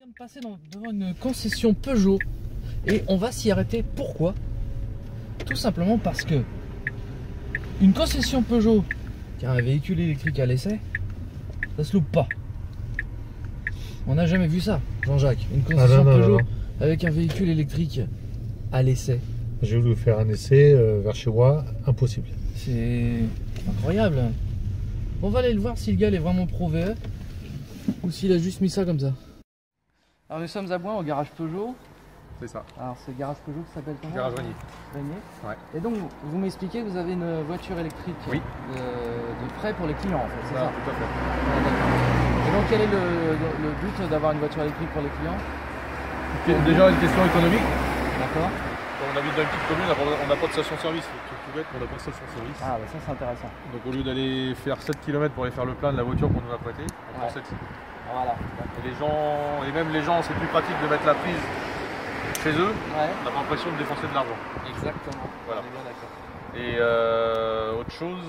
On vient de passer devant une concession Peugeot et on va s'y arrêter. Pourquoi? Tout simplement parce que une concession Peugeot qui a un véhicule électrique à l'essai, ça se loupe pas. On n'a jamais vu ça, Jean-Jacques. Une concession Peugeot avec un véhicule électrique à l'essai. J'ai voulu faire un essai vers chez moi, impossible. C'est incroyable. On va aller le voir si le gars est vraiment pro VE ou s'il a juste mis ça comme ça. Alors nous sommes à Boin au garage Peugeot. C'est ça. Alors c'est le garage Peugeot qui s'appelle comment? Garage Régnier. Régnier. Ouais. Et donc vous m'expliquez que vous avez une voiture électrique de prêt pour les clients en fait, c'est ça? Tout à fait. Et donc quel est le but d'avoir une voiture électrique pour les clients? Déjà une question économique. D'accord. Quand on habite dans une petite commune, on n'a pas de station-service. C'est tout bête, on n'a pas de station-service. Ah bah ça c'est intéressant. Donc au lieu d'aller faire 7 km pour aller faire le plein de la voiture qu'on nous a prêtée, on prend celle-ci. Voilà. Et même les gens, c'est plus pratique de mettre la prise chez eux. Ouais. On n'a pas l'impression de dépenser de l'argent. Exactement. Voilà. On est bien d'accord. Et autre chose,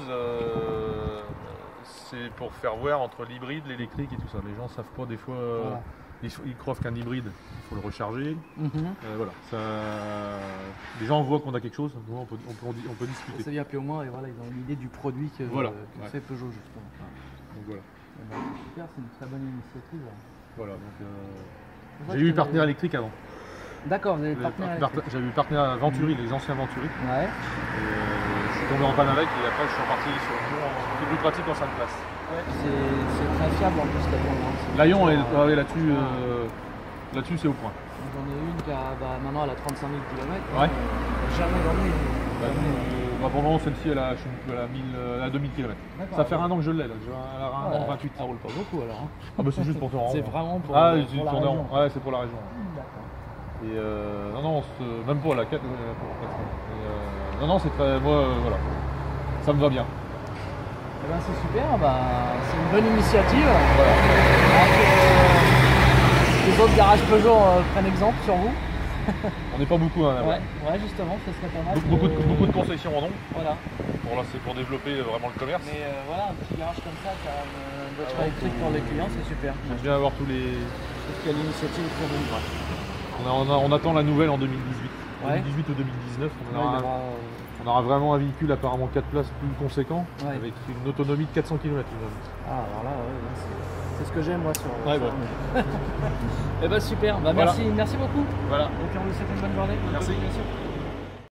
c'est pour faire voir entre l'hybride, l'électrique et tout ça. Les gens ne savent pas des fois, ils croient qu'un hybride, il faut le recharger. Voilà. Ça, les gens voient qu'on a quelque chose, on peut discuter. Ça vient plus au moins et voilà, ils ont une idée du produit que fait Peugeot justement. Donc voilà. Ben, super, c'est une très bonne initiative. Voilà, donc j'ai eu partenaire électrique avant. D'accord, vous avez partenaire électrique. J'avais eu partenaire Venturi, les anciens Venturi. Ouais. Je suis tombé en panne avec et après je suis reparti sur le plus pratique en 5 places. Ouais, c'est très fiable en plus la L'Aillon là-dessus c'est au point. J'en ai une qui a, maintenant elle a 35 000 km. Ouais. Jamais dormi. Pour le moment celle-ci elle a 2000 km. Ça fait un an que je l'ai là, elle a un an 28. Ça roule pas beaucoup alors. Ah bah c'est juste pour te rendre. C'est vraiment pour, la région. Ouais, c'est pour la région. D'accord. Et non, même pour la 4. Non, c'est très. Moi, voilà. Ça me va bien. Eh ben, c'est super, c'est une bonne initiative. Voilà. Les autres garages Peugeot prennent exemple sur vous. On n'est pas beaucoup hein, ouais, justement, ça serait pas mal. Beaucoup de concessions en ont. Voilà. Bon, là, c'est pour développer vraiment le commerce. Mais voilà, un petit garage comme ça, qui a une voiture électrique pour les clients, c'est super. J'aime bien avoir tous les. Parce qu'il y a l'initiative pour nous. On attend la nouvelle en 2018. Ouais. 2018 ou 2019. On aura vraiment un véhicule apparemment 4 places plus conséquent, avec une autonomie de 400 km. Ah, alors là, c'est ce que j'aime moi sur. Ouais, Eh ben super, merci beaucoup. Voilà. Et puis on vous souhaite une bonne journée. Merci.